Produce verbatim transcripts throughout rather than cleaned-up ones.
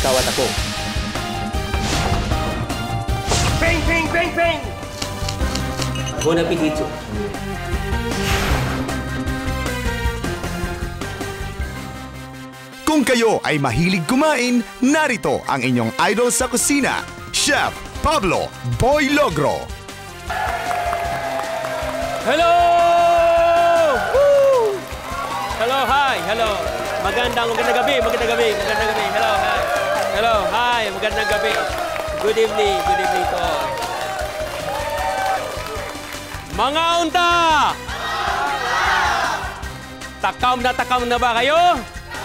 ikaw at ako. Ping, ping, ping, ping! Buon appetito. Kung kayo ay mahilig kumain, narito ang inyong idol sa kusina, Chef Pablo Boy Logro. Hello! Woo! Hello, hi, hello. Magandang, magandang gabi, magandang gabi, magandang gabi. Hello, hi. Hello, hi, magandang gabi. Good evening, good evening to all. Mga unta! Takam na takam na ba kayo?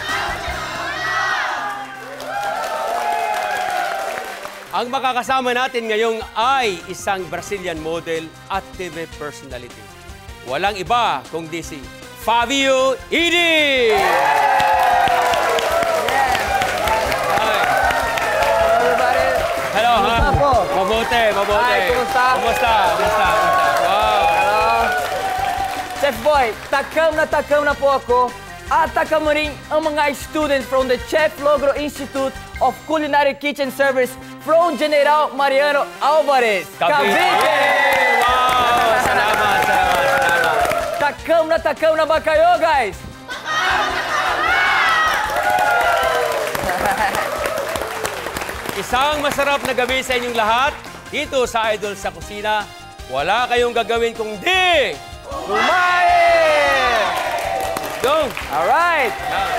Ang makakasama natin ngayong ay isang Brazilian model at T V personality. Walang iba kundi si Fabio Idi! Hello, ha? Mabuti, mabuti. Hi, kumusta? Kumusta? Kumusta? Kumusta? Wow. Hello. Chef Boy, takam na takam na po ako. At takam mo rin ang mga students from the Chef Logro Institute of Culinary Kitchen Service from General Mariano Alvarez, Cavite! Wow! Salamat, salamat, salamat. Takam na takam na ba kayo, guys? Isang masarap na gabi sa inyong lahat. Dito sa Idol sa Kusina, wala kayong gagawin kundi kumain! Go! Alright!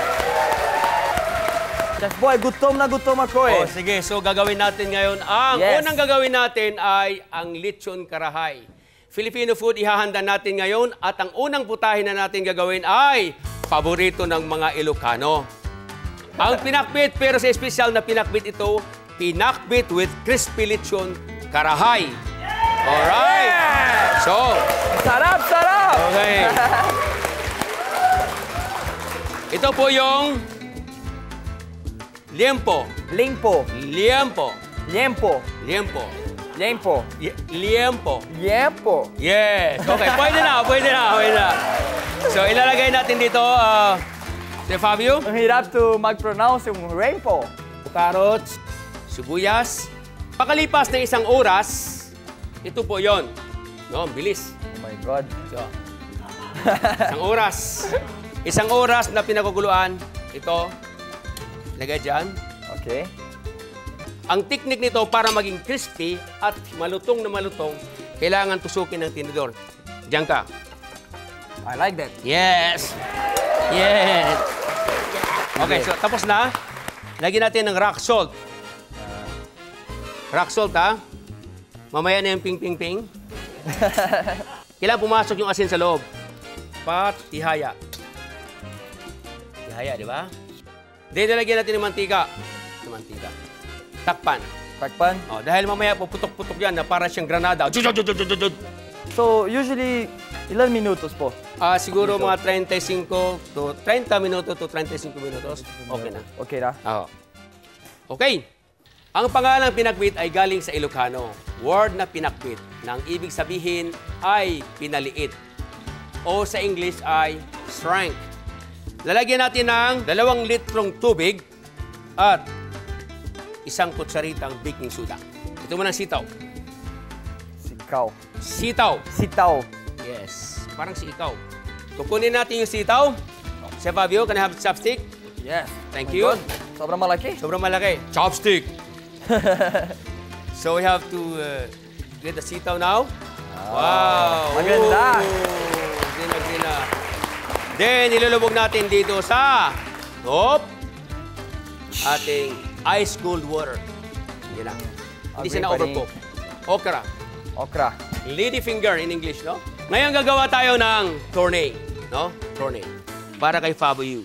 Chef Boy, gutom na gutom ako eh. Oh, sige, so gagawin natin ngayon. Ang Yes. unang gagawin natin ay ang lechon karahay. Filipino food ihahanda natin ngayon at ang unang putahin na natin gagawin ay paborito ng mga Ilocano. Ang pinakbit, pero sa espesyal na pinakbit ito, pinakbit with crispy lechon karahay. Alright! So, Sarap, sarap! okay. Ito po yung liempo. Limpo, Liempo. liempo, Liempo. liempo, Ye- Liempo. liempo. Yes. Okay, pwede na, pwede na, pwede na. So, ilalagay natin dito, uh, si Fabio, Ang hirap to mag-pronounce yung rainbow. carrots, sibuyas. Pakalipas ng isang oras, ito po yon. No, ang bilis. Oh my God. So, isang oras. Isang oras na pinaguguluan. Ito, lagay dyan. Okay. Ang teknik nito para maging crispy at malutong na malutong, kailangan tusukin ng tinidor. Diyan ka. I like that. Yes! Yes! Okay, so tapos na. Lagyan natin ng rock salt. Rock salt, ha? Mamaya na yung ping-ping-ping. Kailangan pumasok yung asin sa loob. Pat, tihaya. Tihaya, di ba? Then, nalagyan natin ng mantika. Ng mantika. Takpan. Takpan. Oh, dahil mamaya puputok-putok yan na para siyang granada. So, usually, ilan minutos po? Ah, siguro mga thirty-five to thirty minutos to thirty-five minutos. Okay na. Okay na? Oo. Okay. Ang pangalang pinakbit ay galing sa Ilocano. Word na pinakbit na ang ibig sabihin ay pinaliit. O sa English ay shrank. Lalagyan natin ng dalawang litrong tubig at isang kutsaritang baking soda. Ito mo ng sitaw. Sikaw. Sitaw. Sitaw. Yes. Parang si ikaw. Kukunin natin yung sitaw. Chef Fabio, can I have a chopstick? Yes. Thank Oh my you. God. Sobrang malaki. Sobrang malaki. Chopstick. So we have to uh, get the sitaw now. Wow. Maganda. Oh, grina, grina. Then, ilulubog natin dito sa top ating ice cold water. Yan lang. Hindi siya Agree, na-overcook. Okra. Okra. Lady finger in English, no? Ngayon gagawa tayo ng tournay, no? Tournay. Para kay Fabio.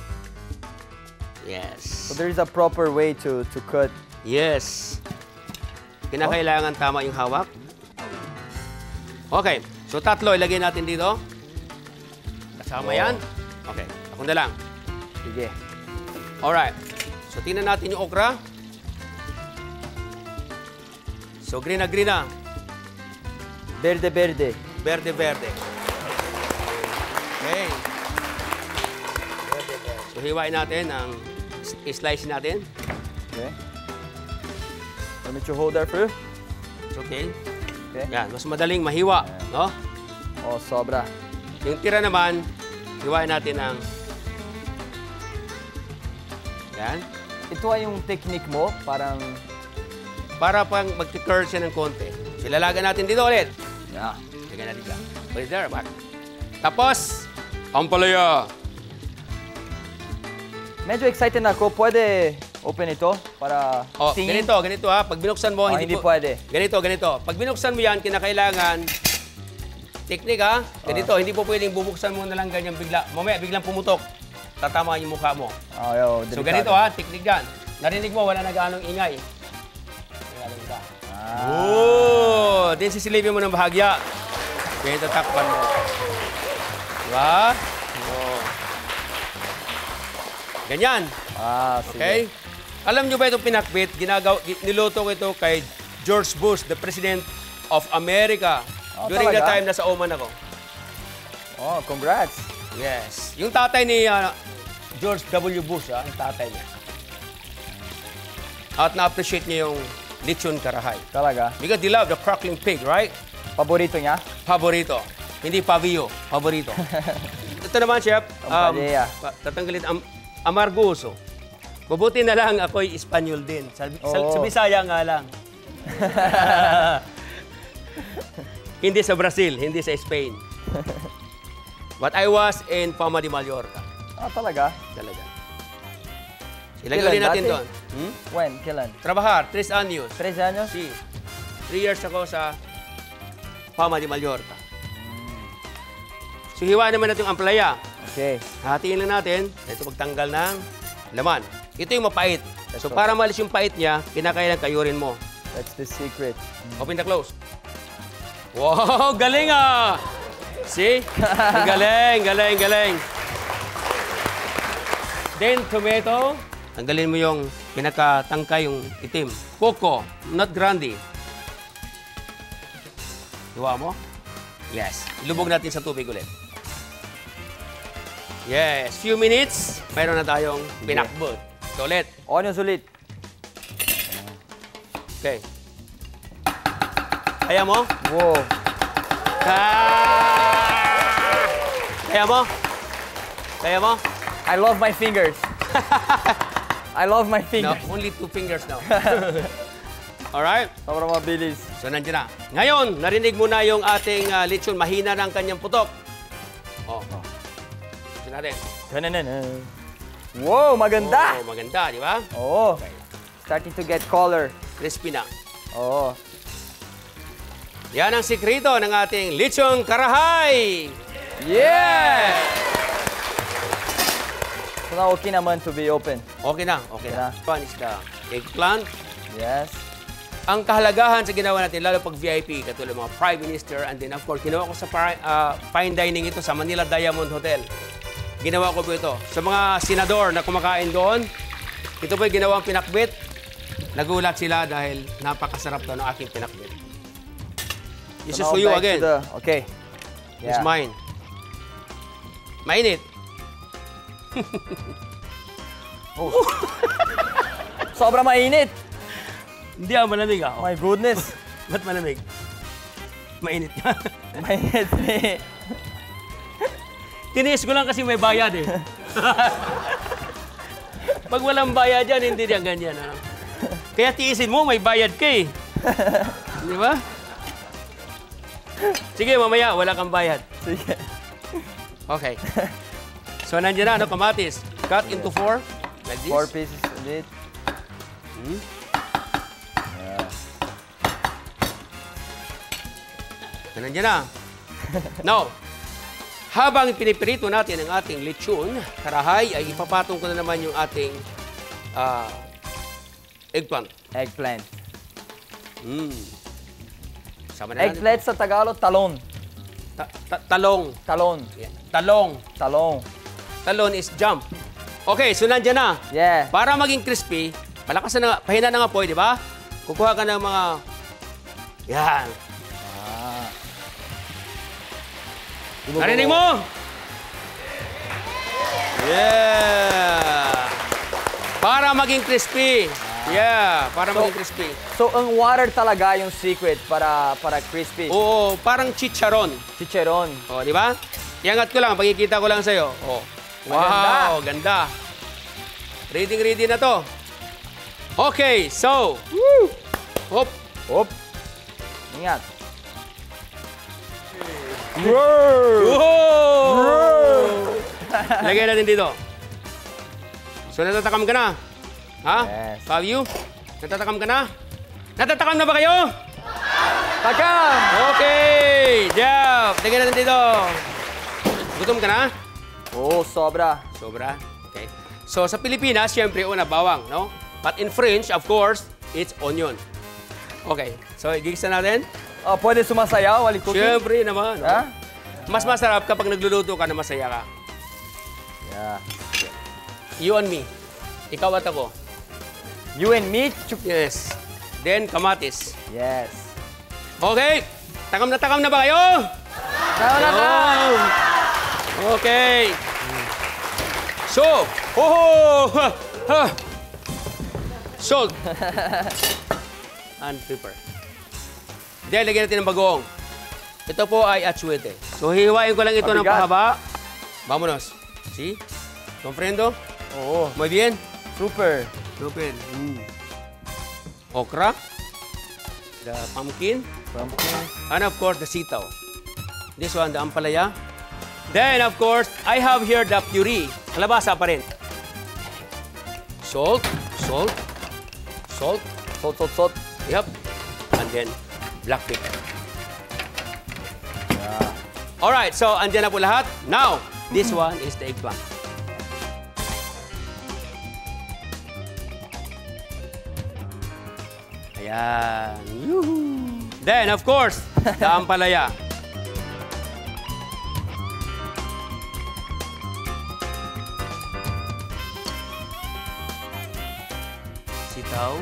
Yes. So there is a proper way to to cut. Yes. Kinakailangan tama yung hawak. Okay. So tatlo ilagay natin dito. Kasama yan. Okay. Ako na lang. Sige. Alright. So tingnan natin yung okra. So green na green na. Verde, verde. Verde verde. Okay. So hiwain natin ang slice natin. Okay. Let me to hold that for you. It's okay. Okay. Yan, mas madaling mahiwa, no? Oh, sobra. Yung tira naman, hiwain natin ng... Yan. Ito ay yung technique mo, parang... Para pang mag-curl siya ng konti. Silalagan natin dito ulit. Yeah. Lagyan natin dyan. Put it there, back. Tapos, ampalaya. Medyo excited na ako. Pwede open ito para Oh, tingin? ganito, ganito ha. Pag binuksan mo, Oh, hindi, hindi po- pwede. Ganito, ganito. Pag binuksan mo yan, kinakailangan, teknik ha. Ganito, hindi po pwedeng bubuksan mo na lang ganyan bigla. Mamaya, biglang pumutok. Tatama yung mukha mo. Oh, yo, So delikado. ganito ha, teknik yan. Narinig mo, wala na gaanong ingay. Ganyan ka. Ah. Oh, din sisilipin mo ng bahagya. Ganito takpan mo. Diba? Oh. Ganyan. Ah, sige. Okay? Alam nyo ba itong pinakbit? Ginagaw, niluto ko ito kay George Bush, the President of America. Oh, During the talaga? time nasa Oman ako. Oh, congrats. Yes. Yung tatay ni uh, George W. Bush, ah, yung tatay niya. At na-appreciate niya yung lechon karahay. Talaga. Because they love the crackling pig, right? Paborito niya? Paborito. Hindi pavio, paborito. Ito naman, Chef. Ang palaya. pa- tatanggalin am amargoso. Mabuti na lang ako'y Espanyol din. Sa, sa, Oo. sa Bisaya nga lang. Hindi sa Brazil, hindi sa Spain. But I was in Palma de Mallorca. Ah, talaga? Talaga. Ilagay Kailan ulit natin dati? doon. Hmm? When? Kailan? Trabajar, tres años. Tres años? Si. Three years ako sa Palma de Mallorca. So, hiwain naman natin yung ampalaya. Okay. Hatiin lang natin. Ito pagtanggal ng laman. Ito yung mapait. So, Ito. para malis yung pait niya, kinakailangan kayurin mo. That's the secret. Open the close. Wow! Galing ah! See? Ang galing, galing, galing. Then, tomato. Tanggalin mo yung pinakatangkay, yung itim. Poco, not grande. Hiwa mo? Yes. Ilubog natin sa tubig ulit. Yes. Few minutes, mayroon na tayong pinakbot. So, ulit. Onions ulit. Okay. Kaya mo? Wow. Ah! Kaya mo? Kaya mo? I love my fingers. I love my No, fingers. only two fingers now. Alright? Sobrang mabilis. So, nandiyan na. Ngayon, narinig mo na yung ating uh, lechon. Mahina ng kanyang putok. Oh. Ito natin. Wow, maganda. Oh, maganda, di ba? Oh. Starting to get color. Crispy na. Oh. Yan ang sikreto ng ating lechon karahay. Yeah! So now okay naman to be open. Okay na, okay na. Yeah. One is the eggplant. Yes. Ang kahalagahan sa ginawa natin, lalo pag V I P, katulad mga Prime Minister, and then of course, ginawa ko sa pri- uh, fine dining ito sa Manila Diamond Hotel. Ginawa ko po ito. Sa mga senador na kumakain doon, ito po yung ginawang pinakbit. Nagulat sila dahil napakasarap daw ng aking pinakbit. This is So now for you back to again. the- okay. It's mine. Mainit. Sobrang mainit. Hindi ah, malamig ah. Oh my goodness. Ba't malamig? Mainit ka. Mainit. Tiniis ko lang kasi may bayad eh. Pag walang bayad yan, hindi yan ganyan. Ano? Kaya tiisin mo, may bayad ka eh. Di ba? Sige, mamaya, wala kang bayad. Sige. Okay. So, nandiyan na, ano, kamatis. Cut into four, like this. Four pieces ulit. Hmm? Yeah. So, nandiyan na. Now, habang pinipirito natin ang ating lechon, karahay, ay ipapatong ko na naman yung ating ah, eggplant. Eggplant. Mm. Sama na natin. Eggplant sa Tagalog, talon. Ta- ta- talong. Talon. Yeah. Talong. Talong. Talon is jump. Okay, so nandiyan na. Yeah. Para maging crispy, palakas na, pahina na nga po, di ba? Kukuha ka ng mga... Yan. Ah. Narinig mo? Yeah. Para maging crispy. Yeah, para So- maging crispy. So, ang water talaga yung secret para para crispy. Oo, parang chicharon. Chicheron. O, di ba? Iangat ko lang, pagkikita ko lang sa'yo. O. Wow, ganda. Ready, ready na to. Okay, so. Woo! Hop. Hop. Ingat. Whoa! Lagay natin dito. So, natatakam ka na? Ha? Yes. Have you? Natatakam ka na? Natatakam na ba kayo? Takam! Okay! Jeff, lagay natin dito. Gutom ka na? Oh, sobra. Sobra. Okay. So, sa Pilipinas, siyempre, una, bawang, no? But in French, of course, it's onion. Okay. So, igigisa natin. Oh, pwede sumasayaw, wali cooking? Siyempre naman. no? Ha? Mas masarap kapag nagluluto ka na masaya ka. Yeah. You and me. Ikaw at ako. You and me? Chuk- Yes. Then, kamatis. Yes. Okay. Takam na takam na ba kayo? Tama na ka! Oh. Okay. So, oh, ha, ha. Salt. And pepper. Then, lagyan natin ng bagong. Ito po ay atsuete. So, hihiwain ko lang ito ng Mabigat. pahaba. Vámonos. See? Comprendo? Oo. Muy bien. Super. Super. Mm. Okra. The pumpkin. Pumpkin. And of course, the sitaw. This one, the ampalaya. Then, of course, I have here the puree. Kalabasa pa rin. Salt. Salt. Salt. Salt, salt, salt. Yep. And then, black pepper. Yeah. Alright, so andyan na po lahat. Now, this one is the eggplant. Ayan. Yoo-hoo. Then, of course, the ampalaya. Sitaw.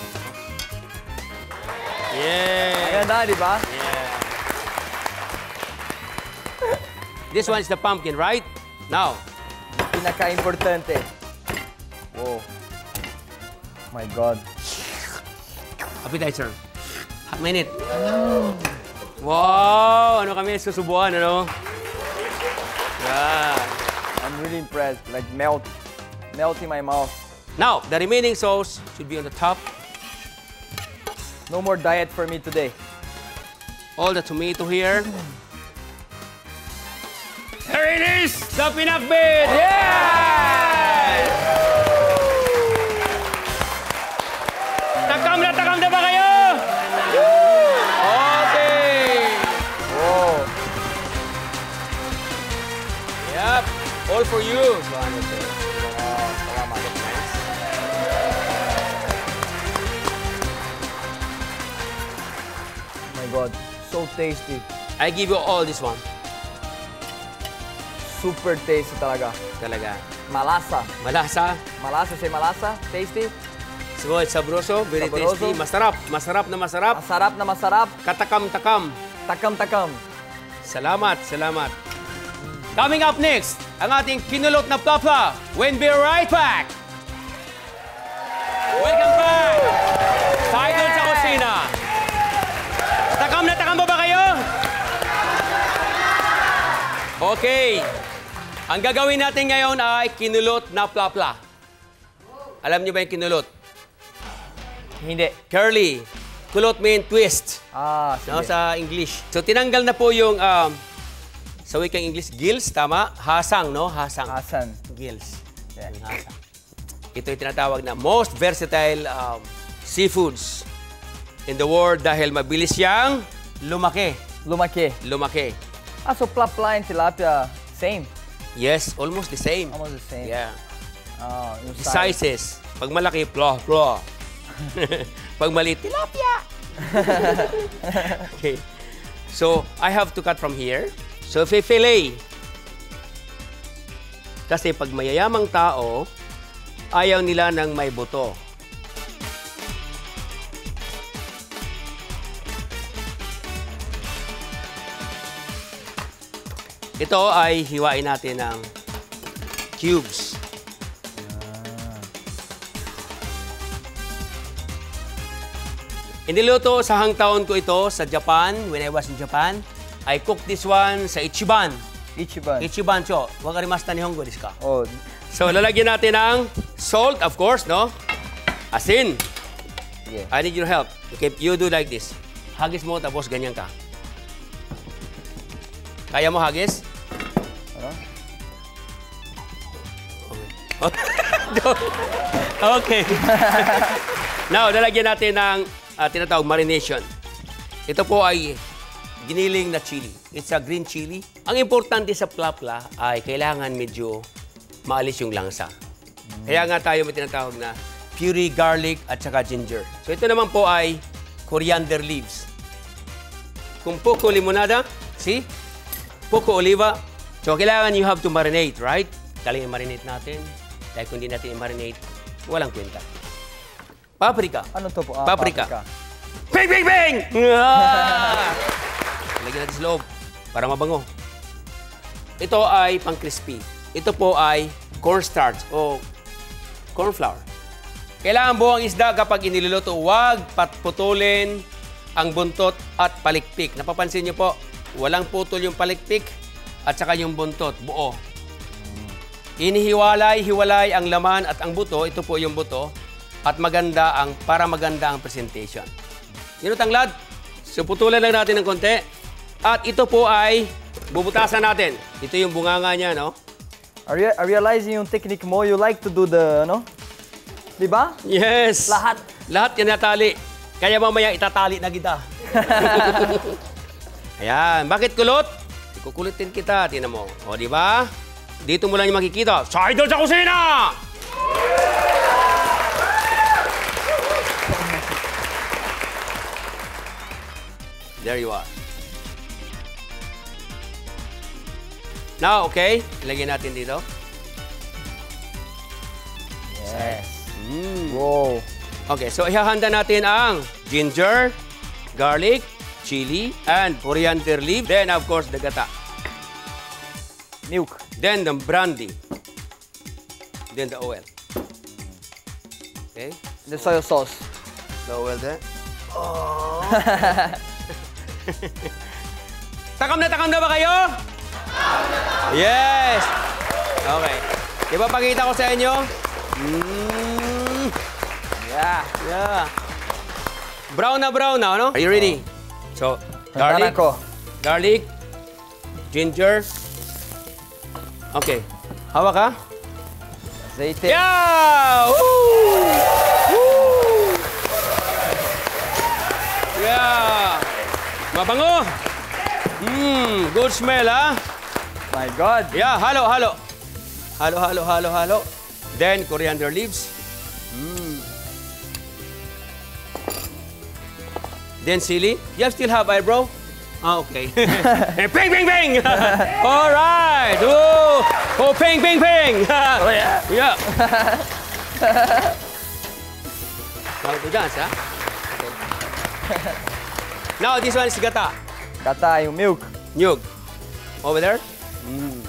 Yeah. Ayan na, di ba? Yeah. This one is the pumpkin, right? Now, Pinaka-importante. Wow. My God. appetizer. Hot minute. Wow! Ano kami susubuan, ano? Yeah. I'm really impressed. Like melt. Melt in my mouth. Now, the remaining sauce should be on the top. No more diet for me today. All the tomato here. There it is! The pinakbit! Yeah! Takam na takam na ba kayo? Okay! Oh. Yep. All for you. So, ano to? Oh, salamat. Nice. Oh my God. So tasty. I give you all this one. Super tasty talaga. Talaga. Malasa. Malasa. Malasa, say malasa. Tasty. So, it's sabroso. Very Sabroso. tasty. Masarap. Masarap na masarap. Masarap na masarap. Katakam-takam. Takam-takam. Salamat, salamat. Coming up next, ang ating kinulot na plapla. We'll be right back. Welcome back. Tayo doon sa kusina. Takam na takam ba ba kayo? Okay. Ang gagawin natin ngayon ay kinulot na plapla. Alam niyo ba yung kinulot? Hindi. Curly. Kulot mean twist. Ah, sige. No, sa English. So, tinanggal na po yung, um, sa wikang English, gills, tama? Hasang, no? Hasang. Hasan. Gills. Yeah. Yung hasang. Ito yung tinatawag na most versatile um, seafoods in the world dahil mabilis siyang lumaki. Lumaki. Lumaki. Ah, so plapla and tilapia, same. Yes, almost the same. Almost the same. Yeah. Ah, yung The size. sizes. Pag malaki, plo, plo. Pag maliit, tilapia. Okay. So, I have to cut from here. So, fillet. Kasi pag mayayamang tao, ayaw nila ng may buto. Ito ay hiwain natin ng cubes. Iniluto sa hangtaon ko ito sa Japan, when I was in Japan. I cooked this one sa Ichiban. Ichiban. Ichiban, cho. Wakarimasta nihongo desu ka? Oh, So, lalagyan natin ng salt, of course, no? Asin. yeah. I need your help. Okay, you do like this. Hagis mo, tapos ganyan ka. Kaya mo hagis? Ano? Okay. Now, lalagyan natin ng uh, tinatawag marination. Ito po ay giniling na chili. It's a green chili. Ang importante sa plapla ay kailangan medyo maalis yung langsa. Kaya nga tayo may tinatawag na puree, garlic, at saka ginger. So ito naman po ay coriander leaves. Kung poco limonada, see? Poco oliva. So kailangan you have to marinate, right? Galing i-marinate natin. Dahil kung hindi natin i-marinate, walang kwenta. Paprika. Ano to po? Ah, Paprika. paprika. Bang, bang, bang! Ah! Lagyan natin sa loob para mabango. Ito ay pang-crispy. Ito po ay cornstarch o corn flour. Kailangan buong isda kapag iniluluto, huwag patputulin ang buntot at palikpik. Napapansin niyo po, walang putol yung palikpik at saka yung buntot, buo. Inihiwalay, hiwalay ang laman at ang buto. Ito po yung buto. At maganda ang, para maganda ang presentation. Yun ang tanglad. So putulan lang natin ng konti. At ito po ay bubutasan natin. Ito yung bunganga niya, no? Are you are realizing yung technique mo? You like to do the, ano? Di ba? Yes. Lahat. Lahat yan natali. Kaya mamaya itatali na kita. Ayan. Bakit kulot? Ikukulitin kita. Tingnan mo. O, di ba? Dito mo lang yung makikita. Sa Idol sa Kusina! There you are. Now, okay. Ilagay natin dito. Yes. Mm. Wow. Okay, so ihahanda natin ang ginger, garlic, chili, and coriander leaf. Then, of course, the gata. Milk. Then, the brandy. Then, the oil. Okay. The soy sauce. The oil there. Oh. Takam na takam na ba kayo? Yes! Okay. Ipapakita ko sa inyo. Mm. Yeah. Yeah. Brown na brown na, no? Are you ready? So, Garlic. garlic. Ko. Garlic. Ginger. Okay. Hawak ka. Aceite. Yeah! Woo! Woo! Yeah! Mabango! Mmm, good smell, ha? My God. Yeah, halo, halo. Halo, halo, halo, halo. Then, coriander leaves. Mm. Then, chili. You still have eyebrow? Ah, okay. Ping, ping, ping! All right! Oh, oh ping, ping, ping! Oh, yeah. Yeah. How to dance, ha? Okay. Now, this one is gata. Gata yung milk. Nyug. Over there. Mm.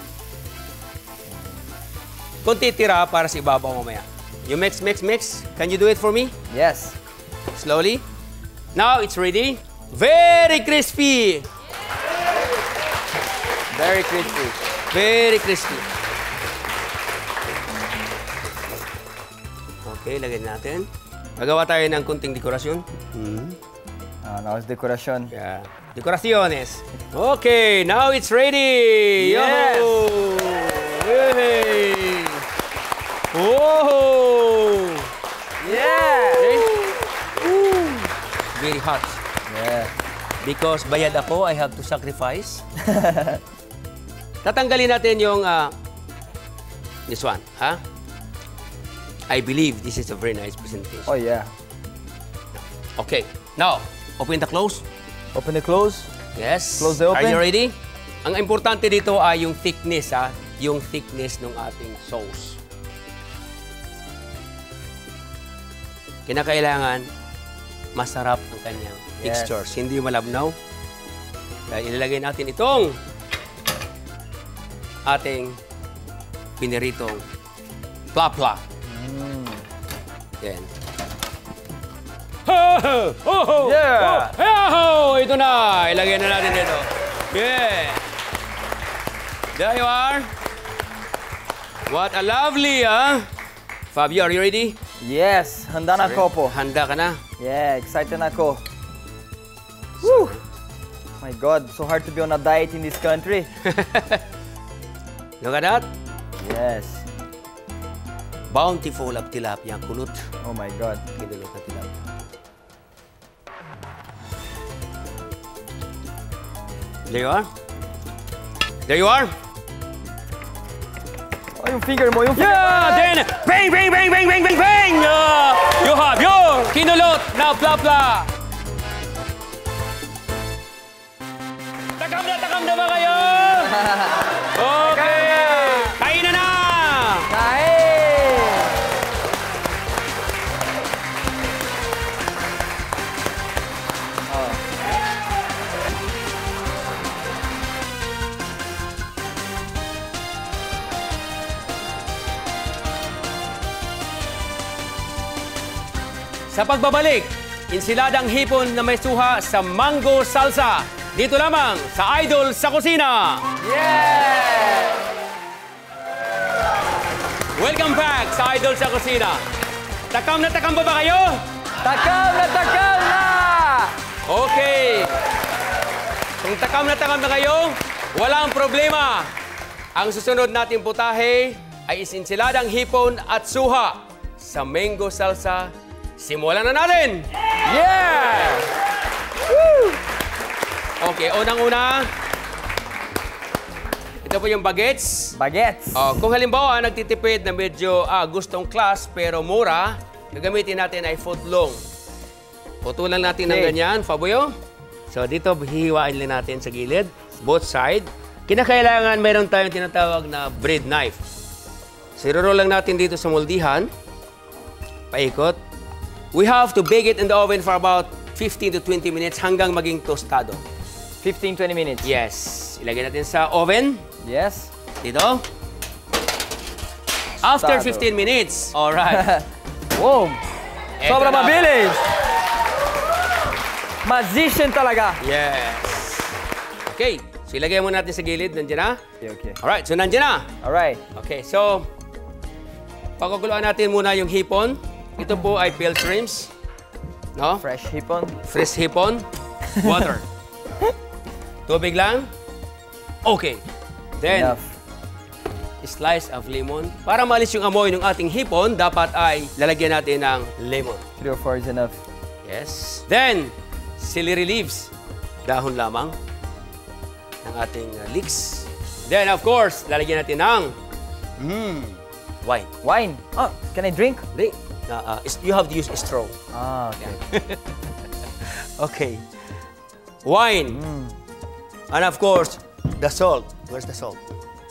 Kunti tira para sa ibabaw mamaya. You mix, mix, mix. Can you do it for me? Yes. Slowly. Now it's ready. Very crispy. Very crispy. Very crispy. Okay, lagyan natin. Magawa tayo ng kunting dekorasyon. Mm. Ah, now it's decoration. Yeah. Decoraciones. Okay, now it's ready. Yes. Yo! Yay! Whoa! Yeah. Okay. Woo! Very hot. Yeah. Because bayad ako, I have to sacrifice. Tatanggalin natin yung uh, this one, ha? I believe this is a very nice presentation. Oh yeah. Okay, now, open the close. Open the close. Yes. Close the open. Are you ready? Ang importante dito ay yung thickness, ha? Yung thickness ng ating sauce. Kinakailangan masarap ang kanyang Yes. textures. Hindi malabnaw. Kaya ilalagay natin itong ating piniritong plapla. Mm. Yan. Oh! Yeah! Oh! Ito na! Ilagay na natin dito. Yeah! There you are. What a lovely, ah! Fabio, are you ready? Yes, handa na ako po. Handa ka na? Yeah, excited na ako. Woo! My God, so hard to be on a diet in this country. Look at that. Yes. Bountiful of tilapia, kulot. Oh my God. Kinulot na tilapia. There you are. There you are. Oh, yung finger mo, yung finger Yeah! mo. Then, bang, bang, bang, bang, bang, bang, bang! Uh, you have your kinulot na plapla. Takam na, takam na ba kayo? Okay! Kain na na! Kain! Sa pagbabalik, insiladang hipon na may suha sa mango salsa. Dito lamang sa Idol sa Kusina. Yeah! Welcome back sa Idol sa Kusina. Takam na takam ba ba kayo? Takam na takam na! Okay. Kung takam na takam na kayo, walang problema. Ang susunod nating putahe ay isinsiladang hipon at suha sa mango salsa. Simulan na natin! Yeah! Okay, unang-una, ito po yung bagets. Bagets. Oh, kung halimbawa, nagtitipid na medyo ah, gustong class pero mura, gagamitin natin ay footlong. Putulan natin ng Okay. ganyan, Fabuyo. So dito, hihiwain lang natin sa gilid, both side. Kinakailangan meron tayong tinatawag na bread knife. Siruro lang natin dito sa moldihan. Paikot. We have to bake it in the oven for about fifteen to twenty minutes hanggang maging tostado. fifteen to twenty minutes. Yes. Ilagay natin sa oven. Yes. Dito. After Tostado. fifteen minutes. Alright. Wow! Eto Sobrang na. mabilis! Magician talaga. Yes. Okay. So ilagay mo natin sa gilid. Nandiyan na. Okay, okay. Alright. So nandiyan na. Alright. Okay. So, pagkakuluan natin muna yung hipon. Ito po ay peeled shrimps. No? Fresh hipon. Fresh hipon. Water. Tubig lang. Okay. Then, Enough. slice of lemon. Para malis yung amoy ng ating hipon, dapat ay lalagyan natin ng lemon. Three or four is enough. Yes. Then, celery leaves. Dahon lamang ng ating uh, leeks. Then, of course, lalagyan natin ng mm, wine. Wine. Oh, can I drink? Drink. Uh, uh, is- you have to use a straw. Ah, okay. Okay. Wine. And of course, the salt. Where's the salt?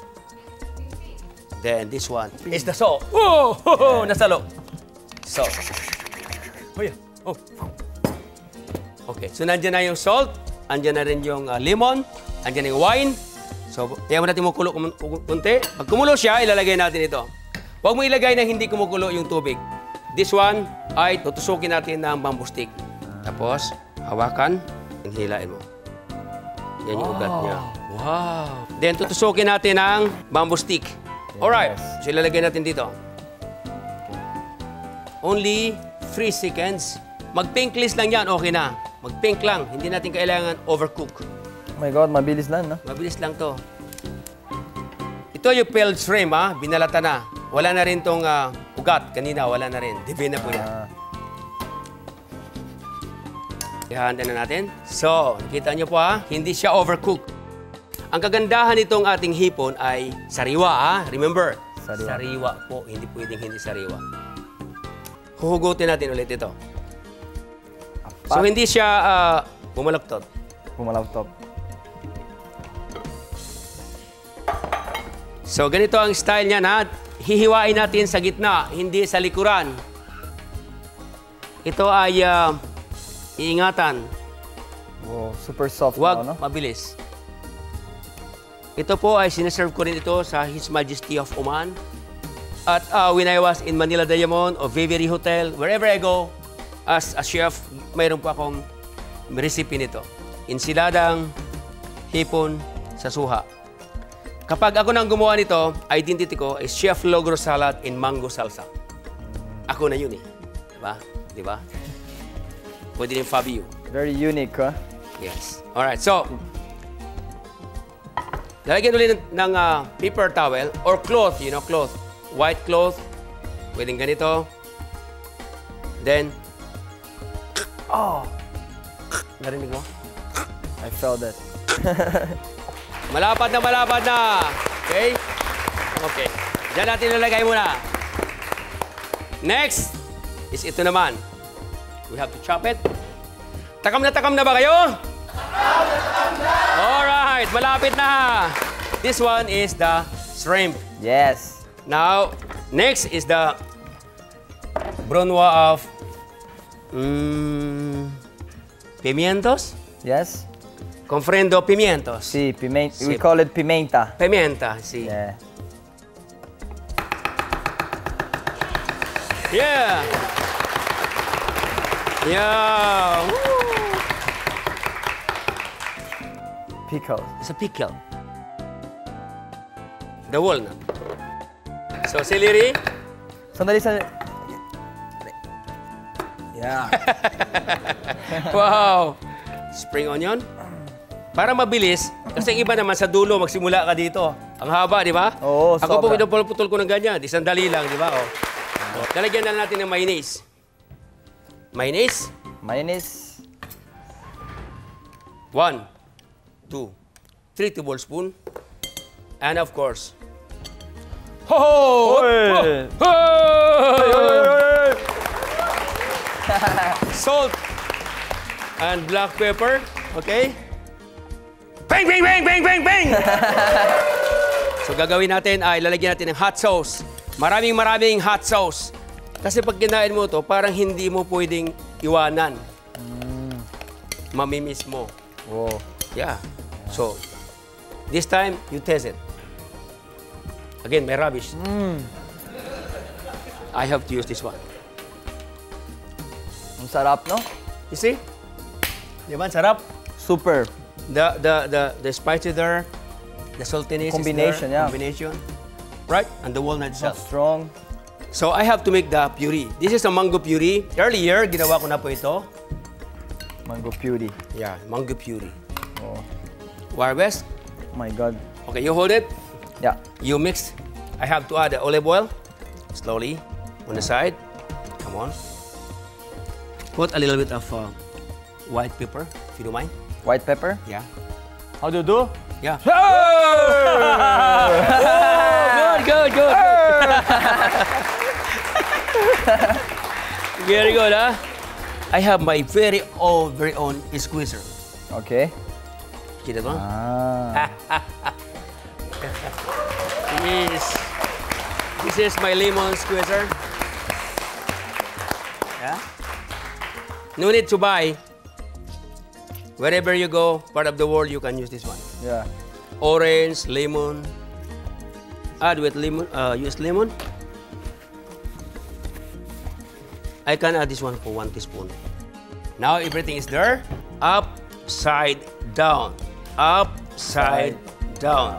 Then this one is the salt. Oh, ho, ho, nasa loob. Salt. Oh, yeah. Oh. Okay, so nandiyan na yung salt, andyan na rin yung uh, lemon, andyan na yung wine. So, tiyan mo natin mo kulo kum- kum- kunti. Pag kumulo siya, ilalagay natin ito. Huwag mo ilagay na hindi kumukulo yung tubig. This one ay tutusukin natin ng bamboo stick. Tapos, hawakan, hilain mo. Yan yung ugat niya. Wow! Then, tutusukin natin ng bamboo stick. Alright, so ilalagay natin dito. Only three seconds. Mag-pinkless lang yan, okay na. Mag-pink lang, hindi natin kailangan overcook. Oh my God, mabilis lang, no? Mabilis lang to. Ito yung peeled shrimp, ha? Binalata na. Wala na rin tong ah, ugat. Kanina, wala na rin. Divina po yan. Ah. Ihahanda na natin. So, nakita nyo po ha, hindi siya overcook. Ang kagandahan nitong ating hipon ay sariwa ha. Remember, Sariwa. sariwa po. Hindi pwedeng hindi sariwa. Huhugutin natin ulit ito. So, Apat. hindi siya uh, bumalaktot. Pumalaptop. So, ganito ang style niya na hihiwain natin sa gitna, hindi sa likuran. Ito ay uh, iingatan. Wow, super soft Huwag now, no? mabilis. Ito po ay sineserve ko rin ito sa His Majesty of Oman. At uh, when I was in Manila Diamond o Viveri Hotel, wherever I go, as a chef, mayroon po akong recipe nito. Insiladang hipon sa suha. Kapag ako nang gumawa nito, identity ko is Chef Logro Salad in Mango Salsa. Ako na yun eh. Diba? Diba? Pwede rin Fabio. Very unique, huh? Yes. Alright, so, lalagyan ulit ng, ng uh, paper towel or cloth, you know, cloth. White cloth. Pwedeng ganito. Then, Oh, narinig mo? I felt that. Malapad na, malapad na. Okay? Okay. Diyan natin nalagay muna. Next is ito naman. We have to chop it. Takam na takam na ba kayo? Takam na takam na! Alright, malapit na. This one is the shrimp. Yes. Now, next is the brunoise of mm, pimientos. Yes. Confrendo pimientos. Sí, pimenta. Sí. We call it pimenta. Pimienta, sí. Yeah. Yeah. Yeah. Woo. Pickle. It's a pickle. The walnut. So, celery. Sandali, sandali. Yeah. Wow. Spring onion. Para mabilis, kasi iba naman sa dulo, magsimula ka dito. Ang haba, di ba? Oo, Ako po, sobra. pinupulputol ko ng ganyan. Di sandali lang, di ba? Oh. Oh. Lalagyan na natin ng mayonnaise. Mayonnaise. Mayonnaise. One, two, three tablespoons. And of course, ho ho! Oy! Ho! Salt and black pepper, okay? Bang, bang, bang, bang, bang, bang! So gagawin natin ay lalagyan natin ng hot sauce. Maraming maraming hot sauce. Kasi pag kinain mo to, parang hindi mo pwedeng iwanan. Mm. Mamimiss mo. Wow. Yeah. So, this time, you taste it. Again, may rubbish. Mm. I have to use this one. Ang sarap, no? You see? Di ba? Sarap. Super. The, the, the, the spicy there, the saltiness Combination, is there. yeah. Combination. Right? And the walnut So itself. strong. So, I have to make the puree. This is a mango puree. Earlier, ginawa ko na po ito. Mango puree. Yeah, mango puree. Oh. Wire West. Oh my God. Okay, you hold it. Yeah. You mix. I have to add the olive oil. Slowly. On the side. Come on. Put a little bit of uh, white pepper, if you don't mind. White pepper. Yeah. How do you do? Yeah. Oh, good, good, good. Very good, huh? I have my very own, very own squeezer. Okay. Kita mo? Ah. Yes. This is my lemon squeezer. Yeah. No need to buy. Wherever you go, part of the world, you can use this one. Yeah. Orange, lemon. Add with lemon, uh, use lemon. I can add this one for one teaspoon. Now everything is there. Upside down. Upside down.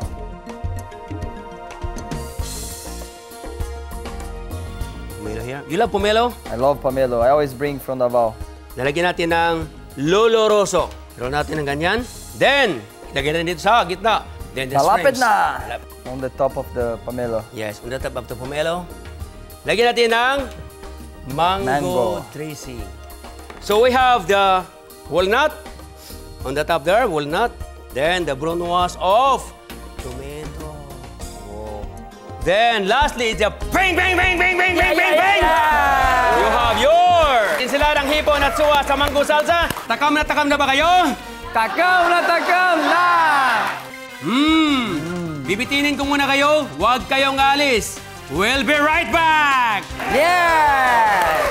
Pomelo here. You love pomelo? I love pomelo. I always bring from Davao. Lalagyan natin ng Lolo Rosso. Pero natin ng ganyan. Then, lagyan natin dito sa gitna. Then the Malapit shrimps. na! Malapit. On the top of the pomelo. Yes, on the top of the pomelo. Lagyan natin ng mango, Mango. dressing. So we have the walnut on the top there, walnut. Then the brunoise of tomato. Wow. Then lastly, the bang, bang, bang, bang, bang, bang, bang, bang. Yeah! You have your insiladang hipon at suwa sa mango salsa. Takam na takam na ba kayo? Takam na takam na! Hmm. Bibitinin ko muna kayo. Huwag kayong alis. We'll be right back. Yeah!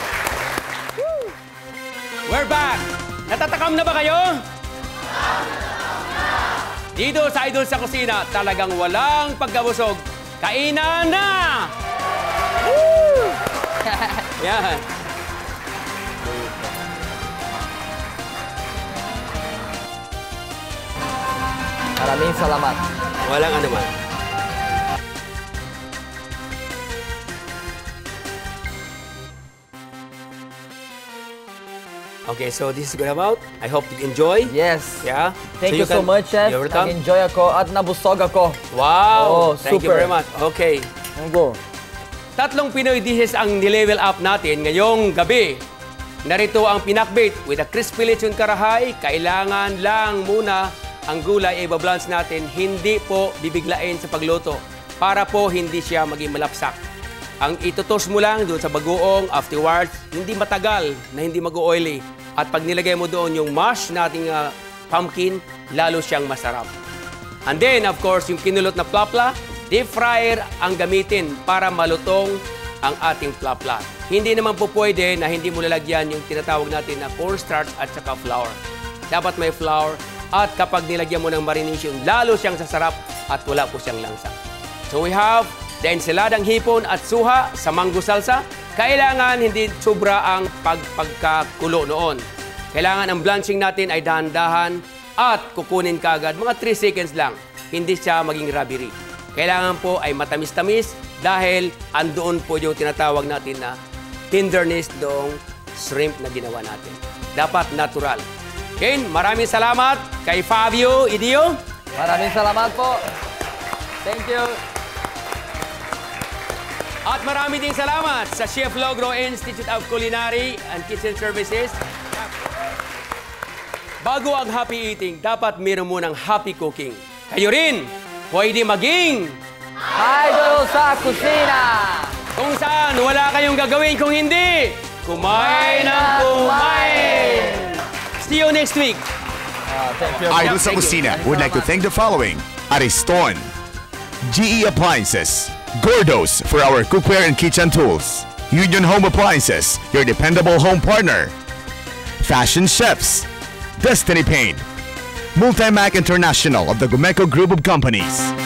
We're back. Natatakam na ba kayo? Dito sa Idol sa Kusina, talagang walang pagkabusog. Kainan na! Woo! Yan. Maraming salamat. Walang anuman. Okay, so this is good about. I hope you enjoy. Yes. Yeah. Thank So you, so can- much, Chef. You're welcome. Nag-enjoy ako at nabusog ako. Wow. Oh, Thank you super. very much. Okay. Go. Tatlong Pinoy dishes ang nilevel up natin ngayong gabi. Narito ang pinakbit with a crispy lechon karahay. Kailangan lang muna ang gulay ay babalance natin. Hindi po bibiglain sa pagluto para po hindi siya maging malapsak. Ang itutos mo lang doon sa bagoong afterwards, hindi matagal na hindi mag-oily. At pag nilagay mo doon yung mash nating uh, pumpkin, lalo siyang masarap. And then, of course, yung kinulot na plapla, deep fryer ang gamitin para malutong ang ating plapla. Hindi naman po pwede na hindi mo lalagyan yung tinatawag natin na cornstarch at saka flour. Dapat may flour at kapag nilagyan mo ng marination, lalo siyang sasarap at wala po siyang langsa. So we have the ensaladang hipon at suha sa mango salsa. Kailangan hindi sobra ang pag pagkakulo noon. Kailangan ang blanching natin ay dahan-dahan at kukunin kagad mga three seconds lang. Hindi siya maging rubbery. Kailangan po ay matamis-tamis dahil andoon po yung tinatawag natin na tenderness doong shrimp na ginawa natin. Dapat natural. Okay, maraming salamat kay Fabio Idio. Maraming salamat po. Thank you. At marami ding salamat sa Chef Logro Institute of Culinary and Kitchen Services. Bago ang happy eating, dapat meron munang happy cooking. Kayo rin, pwede maging Idol sa kusina! kung saan wala kayong gagawin kung hindi kumain ng kumain. See you next week. Ah, thank you. Idol sa Thank you. Kusina would like to thank the following: Ariston, G E Appliances, Gordos for our cookware and kitchen tools, Union Home Appliances, your dependable home partner, Fashion Chefs, Destiny Paint, Multimac International of the Gumeco Group of Companies.